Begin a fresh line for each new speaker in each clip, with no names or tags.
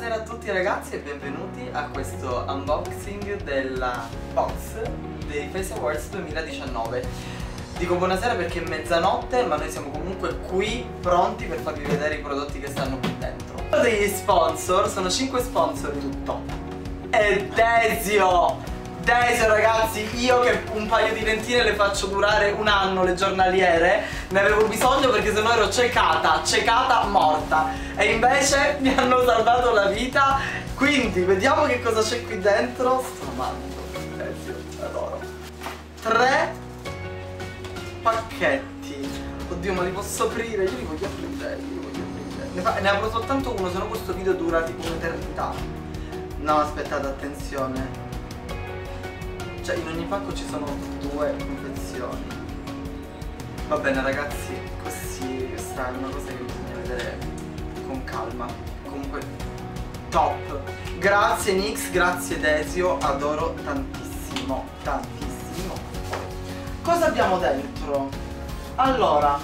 Buonasera a tutti ragazzi e benvenuti a questo unboxing della box dei Face Awards 2019. Dico buonasera perché è mezzanotte, ma noi siamo comunque qui pronti per farvi vedere i prodotti che stanno qui dentro. Uno degli sponsor, sono 5 sponsor in tutto, è Desio! Desio ragazzi, io che un paio di lentine le faccio durare un anno, le giornaliere, ne avevo bisogno perché sennò ero ciecata, morta. E invece mi hanno salvato la vita. Quindi vediamo che cosa c'è qui dentro. Sto amando Desio, adoro. 3 pacchetti. Oddio, ma li posso aprire? Io li voglio aprire, Ne apro soltanto uno, se no questo video dura tipo un'eternità. No, aspettate, attenzione. Cioè in ogni pacco ci sono 2 confezioni. Va bene ragazzi, questa è una cosa che bisogna vedere con calma. Comunque top. Grazie Nix, grazie Desio, adoro tantissimo, tantissimo. Cosa abbiamo dentro? Allora,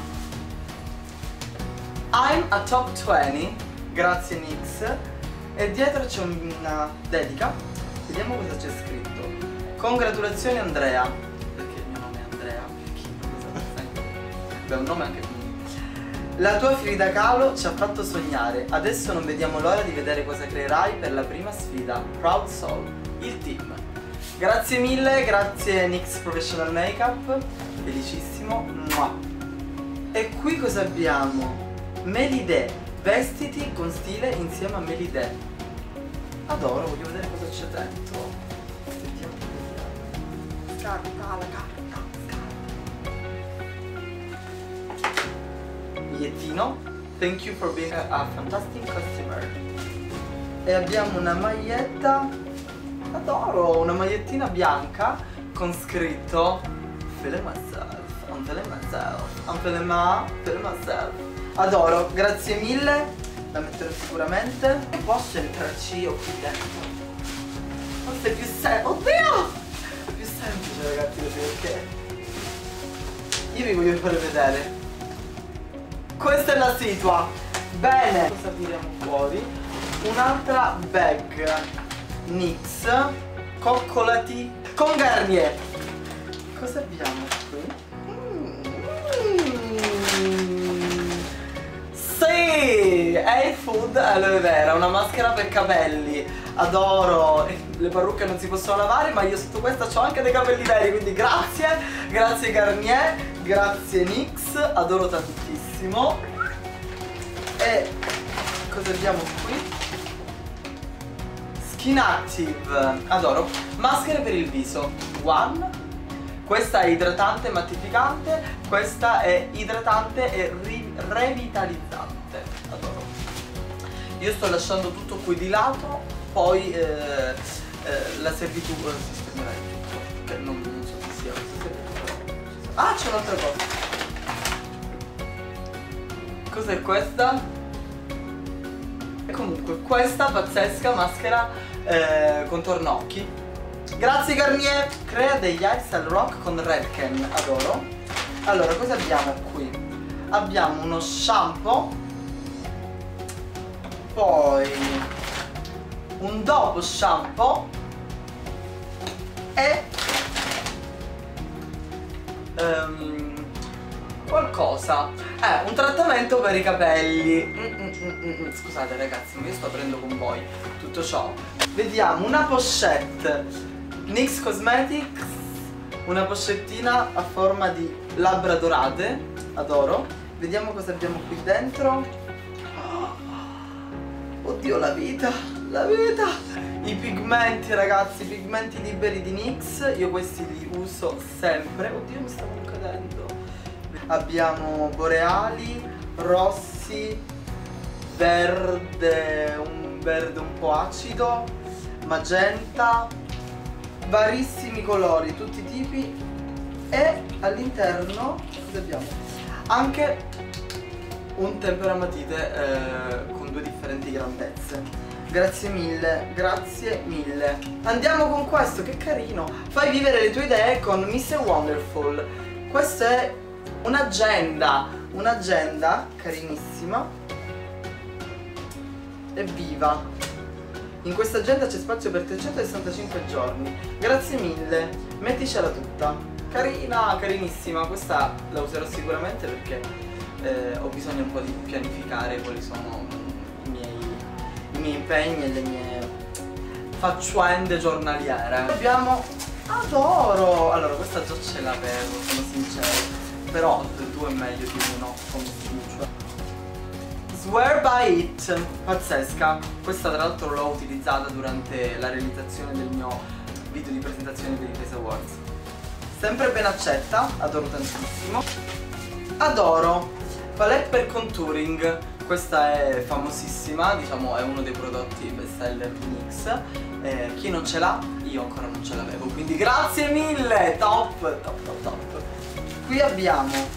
I'm a top 20, grazie Nix. E dietro c'è una dedica. Vediamo cosa c'è scritto. Congratulazioni Andrea. Perché il mio nome è Andrea? Chi non lo sa? Beh, un nome anche mio. La tua Frida Kahlo ci ha fatto sognare. Adesso non vediamo l'ora di vedere cosa creerai per la prima sfida. Proud Soul, il team. Grazie mille, grazie NYX Professional Makeup. Felicissimo. Mua. E qui cosa abbiamo? Melide, vestiti con stile insieme a Melide. Adoro, voglio vedere cosa c'è dentro. Carta, la carta. Bigliettino. Thank you for being a fantastic customer. E abbiamo una maglietta. Adoro, una magliettina bianca con scritto Feeling myself, I'm feeling myself, I'm feeling myself. Adoro, grazie mille. La metterò sicuramente. E posso entrarci io qui dentro? Forse è più semplice. Oddio! Semplice ragazzi, perché io vi voglio fare vedere. Questa è la situa. Bene, cosa tiriamo fuori? Un'altra bag NYX coccolati con Garnier. Cosa abbiamo qui? Sì, è Food Aloe Vera, una maschera per capelli. Adoro, le parrucche non si possono lavare, ma io sotto questa ho anche dei capelli veri, quindi grazie, grazie Garnier, grazie NYX, adoro tantissimo. E cosa abbiamo qui? Skin Active, adoro, maschere per il viso, One. Questa è idratante e mattificante, questa è idratante e revitalizzante, adoro. Io sto lasciando tutto qui di lato. Poi la servitù sistemerà il tutto, che non so che sia. Ah, c'è un'altra cosa. Cos'è questa? E comunque questa pazzesca maschera contorno occhi. Grazie Garnier. Crea degli eyes al rock con Redken, adoro. Allora, cosa abbiamo qui? Abbiamo uno shampoo. Poi un dopo shampoo e qualcosa, un trattamento per i capelli. Scusate ragazzi, ma io sto aprendo con voi tutto ciò. Vediamo una pochette NYX Cosmetics, una pochettina a forma di labbra dorate, adoro. Vediamo cosa abbiamo qui dentro. Oddio, la vita. La vita! I pigmenti ragazzi, i pigmenti liberi di NYX, io questi li uso sempre. Oddio, mi stavano cadendo. Abbiamo boreali, rossi, verde, un verde un po' acido, magenta, varissimi colori, tutti i tipi. E all'interno cosa abbiamo? Anche un tempera matite con 2 differenti grandezze. Grazie mille, grazie mille. Andiamo con questo, che carino. Fai vivere le tue idee con Miss Wonderful. Questa è un'agenda carinissima. Evviva. In questa agenda c'è spazio per 365 giorni. Grazie mille, metticela tutta. Carina, carinissima, questa la userò sicuramente perché ho bisogno un po' di pianificare quali sono i miei impegni e le mie faccende giornaliere. Abbiamo, adoro! Allora questa già ce l'avevo, sono sincero, però due è meglio di uno, come si dice. Swear by it, pazzesca. Questa tra l'altro l'ho utilizzata durante la realizzazione del mio video di presentazione per i Face Awards. Sempre ben accetta, adoro tantissimo. Adoro palette per contouring, questa è famosissima, diciamo è uno dei prodotti bestseller di NYX. Chi non ce l'ha, io ancora non ce l'avevo, quindi grazie mille, top. Qui abbiamo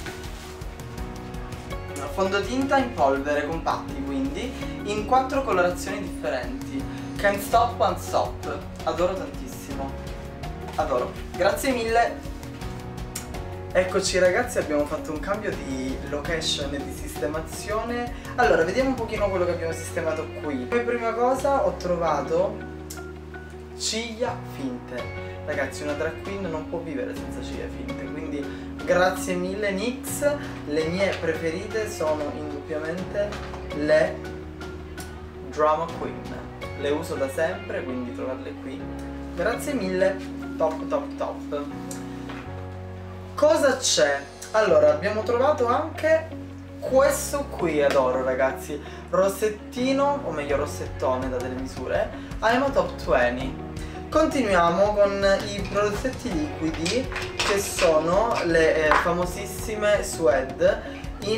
fondotinta in polvere compatti, quindi in 4 colorazioni differenti. Can't Stop, Won't Stop, adoro tantissimo, adoro, grazie mille. Eccoci ragazzi, abbiamo fatto un cambio di location e di sistemazione. Allora, vediamo un pochino quello che abbiamo sistemato qui. Come prima cosa ho trovato ciglia finte. Ragazzi, una drag queen non può vivere senza ciglia finte, quindi grazie mille NYX. Le mie preferite sono indubbiamente le Drama Queen. Le uso da sempre, quindi trovarle qui. Grazie mille, top. Cosa c'è? Allora, abbiamo trovato anche questo qui, adoro ragazzi, rossettino, o meglio rossettone da delle misure, I'm a top 20. Continuiamo con i prospetti liquidi che sono le famosissime Suede in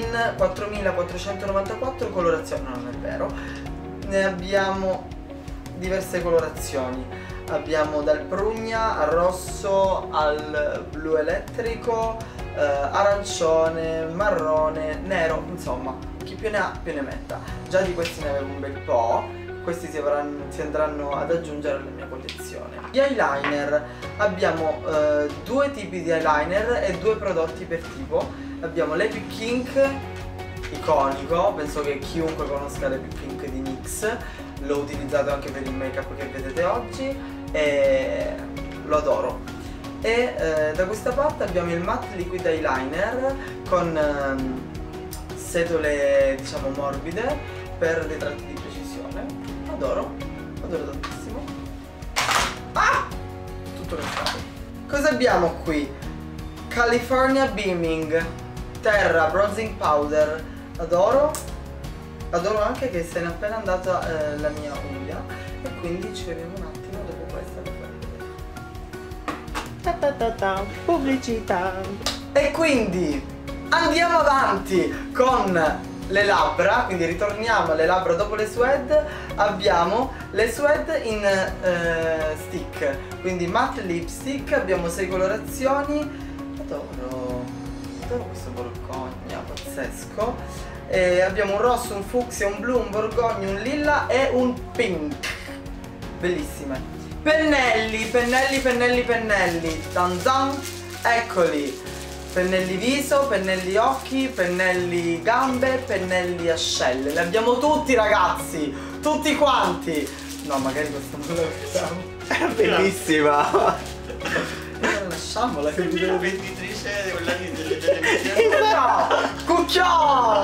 4494 colorazioni, no, non è vero, ne abbiamo diverse colorazioni. Abbiamo dal prugna al rosso al blu elettrico, arancione, marrone, nero, insomma chi più ne ha più ne metta. Già di questi ne avevo un bel po', questi si andranno ad aggiungere alla mia collezione. Gli eyeliner, abbiamo due tipi di eyeliner e due prodotti per tipo. Abbiamo l'Epic Ink, iconico, penso che chiunque conosca l'Epic Ink di NYX, l'ho utilizzato anche per il make up che vedete oggi e lo adoro. E da questa parte abbiamo il matte liquid eyeliner con setole diciamo morbide per dei tratti di precisione. Adoro tantissimo. Ah! Tutto mescolato. Cosa abbiamo qui? California Beaming Terra Bronzing Powder. Adoro anche che se n'è appena andata la mia unghia e quindi ci vediamo un attimo dopo questa per fare pubblicità. E quindi andiamo avanti con le labbra, quindi ritorniamo alle labbra dopo le Suede. Abbiamo le Suede in stick, quindi matte lipstick, abbiamo 6 colorazioni. Adoro questo borgogna, pazzesco. Abbiamo un rosso, un fucsia, un blu, un borgogna, un lilla e un pink. Bellissime. Pennelli, tan tan, eccoli. Pennelli viso, pennelli occhi, pennelli gambe, pennelli ascelle. Li abbiamo tutti ragazzi, tutti quanti. No, magari questa non la usiamo.
È bellissima.
Lasciamola che
la venditrice quella delle televisioni.
No, cucchiò!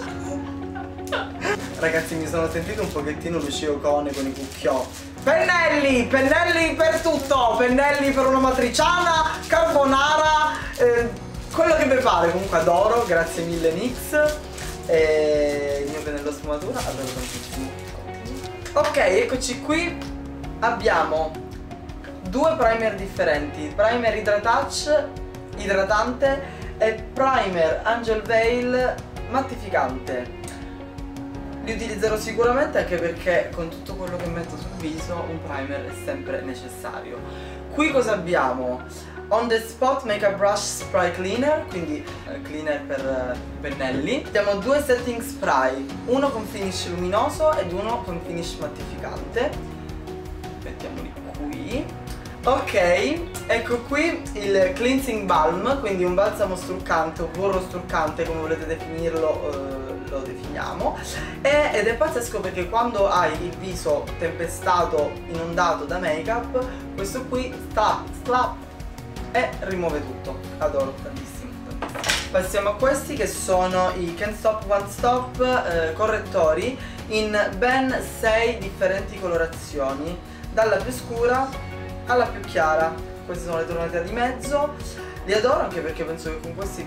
Ragazzi, mi sono sentito un pochettino Lucio Cone con i cucchiò. Pennelli per tutto, pennelli per una matriciana, carbonara, quello che vi pare. Comunque adoro, grazie mille NYX. Il mio pennello sfumatura, adoro tantissimo. Ok, eccoci qui. Abbiamo due primer differenti, primer idratante e primer Angel Veil mattificante. Li utilizzerò sicuramente anche perché con tutto quello che metto sul viso un primer è sempre necessario. Qui cosa abbiamo? On the Spot Makeup Brush Spray Cleaner, quindi cleaner per pennelli. Abbiamo due setting spray, uno con finish luminoso ed uno con finish mattificante. Mettiamoli qui. Ok, ecco qui il cleansing balm, quindi un balsamo struccante o burro struccante, come volete definirlo, lo definiamo. Ed è pazzesco perché quando hai il viso tempestato, inondato da make up, questo qui slap e rimuove tutto. Adoro tantissimo, tantissimo. Passiamo a questi che sono i Can't Stop One Stop correttori in ben 6 differenti colorazioni, dalla più scura alla più chiara. Queste sono le tonalità di mezzo. Li adoro anche perché penso che con questi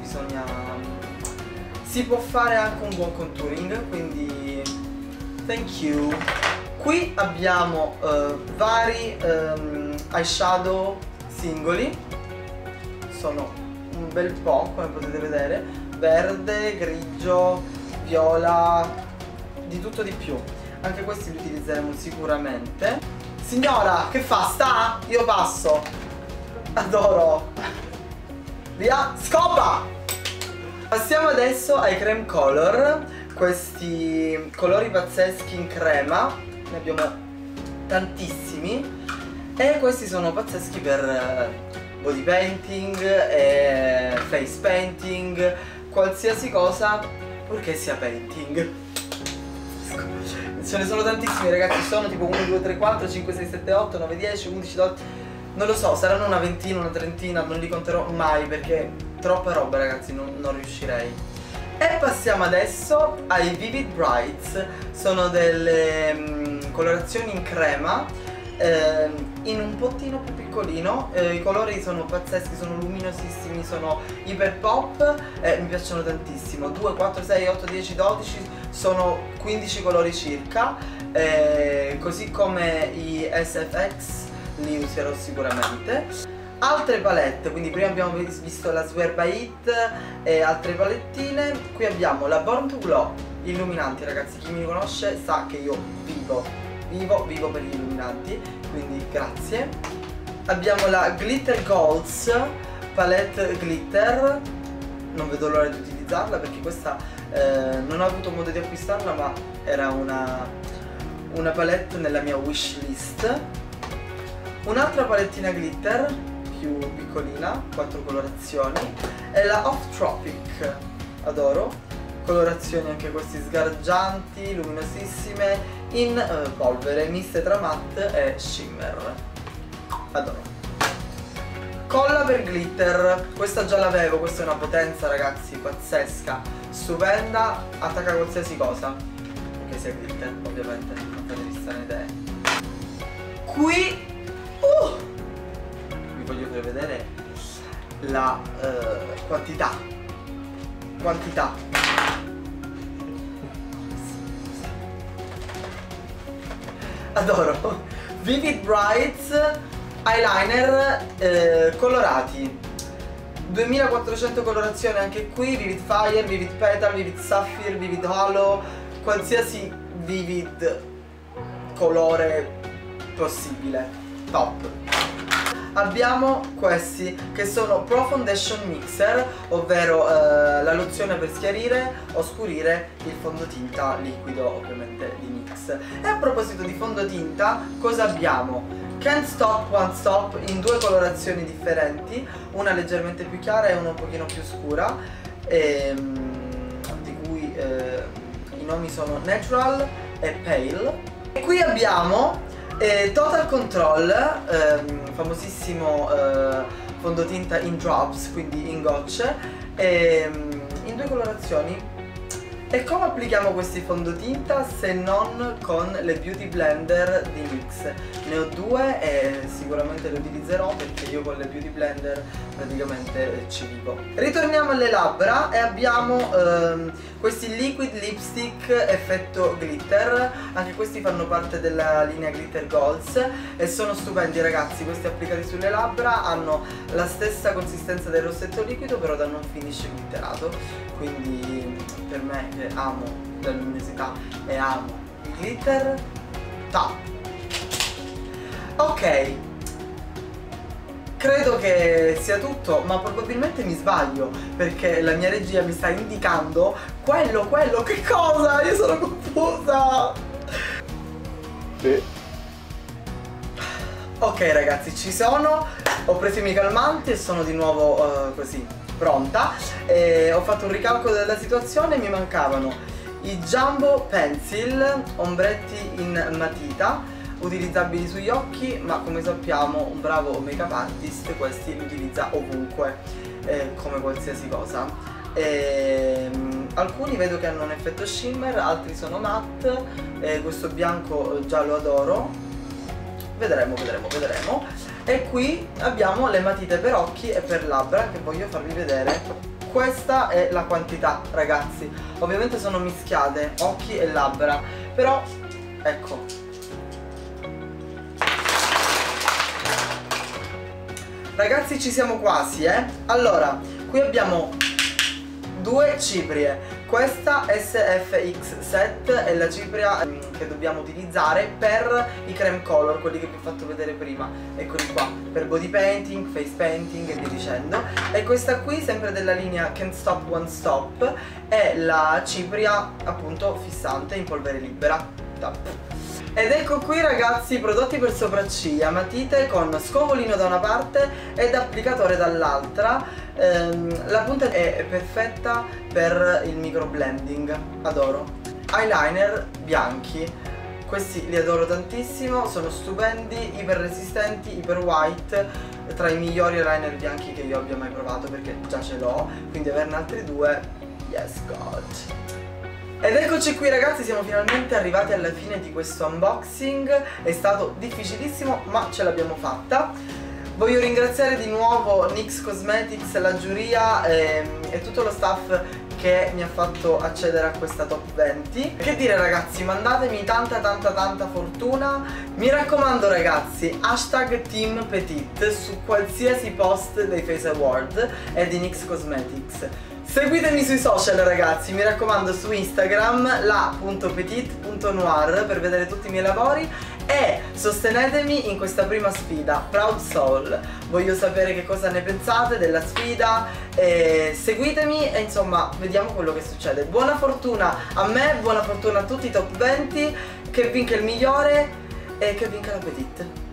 si può fare anche un buon contouring, quindi thank you. Qui abbiamo vari eyeshadow singoli, sono un bel po', come potete vedere, verde, grigio, viola, di tutto di più. Anche questi li utilizzeremo sicuramente. Signora, che fa? Sta? Io passo. Adoro. Via, scopa! Passiamo adesso ai creme color. Questi colori pazzeschi in crema. Ne abbiamo tantissimi. E questi sono pazzeschi per body painting e face painting, qualsiasi cosa purché sia painting. Ce ne sono tantissimi, ragazzi, sono tipo 1, 2, 3, 4, 5, 6, 7, 8, 9, 10, 11, 12, non lo so, saranno una ventina, una trentina, non li conterò mai perché troppa roba, ragazzi, non riuscirei. E passiamo adesso ai Vivid Brights, sono delle colorazioni in crema, in un pottino più piccolino. I colori sono pazzeschi, sono luminosissimi, sono iper pop, mi piacciono tantissimo. 2, 4, 6, 8, 10, 12, sono 15 colori circa, così come i SFX li userò sicuramente. Altre palette, quindi prima abbiamo visto la Swear by It e altre palettine. Qui abbiamo la Born to Glow illuminanti, ragazzi, chi mi conosce sa che io vivo per gli illuminanti, quindi grazie. Abbiamo la Glitter Golds palette glitter, non vedo l'ora di utilizzarla perché questa non ho avuto modo di acquistarla, ma era una palette nella mia wish list. Un'altra palettina glitter più piccolina, 4 colorazioni, è la Off Tropic, adoro, colorazioni anche questi sgargianti, luminosissime, in polvere, miste tra matte e shimmer, adoro. Colla per glitter, questa già l'avevo, questa è una potenza, ragazzi, pazzesca, stupenda, attacca qualsiasi cosa, anche se è glitter, ovviamente, non fatemi strane idee. Qui vi voglio far vedere la quantità. Adoro. Vivid Brights eyeliner colorati, 2400 colorazioni anche qui, Vivid Fire, Vivid Petal, Vivid Sapphire, Vivid Hollow, qualsiasi vivid colore possibile, top. Abbiamo questi che sono Pro Foundation Mixer, ovvero la lozione per schiarire, oscurire il fondotinta liquido, ovviamente di NYX. E a proposito di fondotinta, cosa abbiamo? Can't Stop One Stop in 2 colorazioni differenti, una leggermente più chiara e una un pochino più scura, di cui i nomi sono Natural e Pale. E qui abbiamo Total Control, famosissimo fondotinta in drops, quindi in gocce, in 2 colorazioni. E come applichiamo questi fondotinta se non con le Beauty Blender di NYX? Ne ho 2 e sicuramente le utilizzerò perché io con le Beauty Blender praticamente ci vivo. Ritorniamo alle labbra e abbiamo questi liquid lipstick effetto glitter, anche questi fanno parte della linea Glitter Golds e sono stupendi, ragazzi. Questi applicati sulle labbra hanno la stessa consistenza del rossetto liquido, però danno un finish glitterato, quindi per me che amo la luminosità e amo il glitter, top. Ok, credo che sia tutto, ma probabilmente mi sbaglio perché la mia regia mi sta indicando quello, che cosa? Io sono confusa.
Sì.
Ok ragazzi, ci sono, ho preso i miei calmanti e sono di nuovo così, pronta. Ho fatto un ricalcolo della situazione, mi mancavano i Jumbo Pencil, ombretti in matita, utilizzabili sugli occhi, ma come sappiamo un bravo make up artist questi li utilizza ovunque, come qualsiasi cosa. Alcuni vedo che hanno un effetto shimmer, altri sono matte, questo bianco già lo adoro. Vedremo. E qui abbiamo le matite per occhi e per labbra che voglio farvi vedere. Questa è la quantità ragazzi, ovviamente sono mischiate occhi e labbra, però ecco. Ragazzi ci siamo quasi Allora, qui abbiamo due ciprie. Questa SFX Set è la cipria che dobbiamo utilizzare per i creme color, quelli che vi ho fatto vedere prima. Eccoli qua, per body painting, face painting e via dicendo. E questa qui, sempre della linea Can't Stop Won't Stop, è la cipria appunto fissante in polvere libera. Ed ecco qui ragazzi i prodotti per sopracciglia, matite con scovolino da una parte ed applicatore dall'altra. La punta è perfetta per il microblending, adoro. Eyeliner bianchi, questi li adoro tantissimo, sono stupendi, iper resistenti, iper white, tra i migliori eyeliner bianchi che io abbia mai provato perché già ce l'ho, quindi averne altri due, yes god. Ed eccoci qui ragazzi, siamo finalmente arrivati alla fine di questo unboxing. È stato difficilissimo ma ce l'abbiamo fatta. Voglio ringraziare di nuovo NYX Cosmetics, la giuria e tutto lo staff che mi ha fatto accedere a questa top 20. Che dire ragazzi, mandatemi tanta fortuna. Mi raccomando ragazzi, hashtag Team Petite su qualsiasi post dei Face Award e di NYX Cosmetics. Seguitemi sui social ragazzi, mi raccomando su Instagram la.petite.noir per vedere tutti i miei lavori e sostenetemi in questa prima sfida, Proud Soul. Voglio sapere che cosa ne pensate della sfida, seguitemi e insomma vediamo quello che succede. Buona fortuna a me, buona fortuna a tutti i top 20, che vinca il migliore e che vinca la Petite.